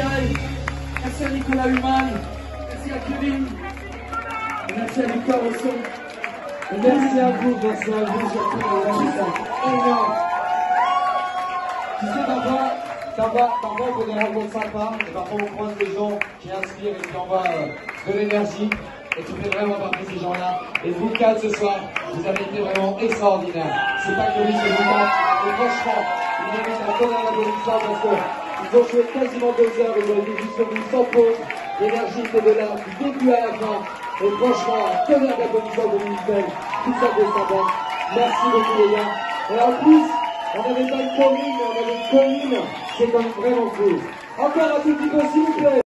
Mireille, merci à Nicolas Human, merci à Kevin, et merci à Victor au son. Merci à vous surtout, c'est énorme. Tu sais, parfois on fait des rencontres sympas, et parfois on croise des gens qui inspirent et qui envoient de l'énergie, et tu fais vraiment partie de ces gens-là. Et vous quatre ce soir, vous avez été vraiment extraordinaires. C'est pas que lui, c'est vous quatre, et franchement, ils méritent un tonnerre d'applaudissements parce qu'ils ont joué quasiment 2 heures, ils ont été jusqu'au bout sans pause, l'énergie était de là, du début à la fin, et franchement, un tonnerre d'applaudissements pour Michel, tout ça fait sympa. Merci beaucoup les gars. Et en plus, on n'avait pas une commune, mais on avait une commune, c'est quand même vraiment cool. Encore à tous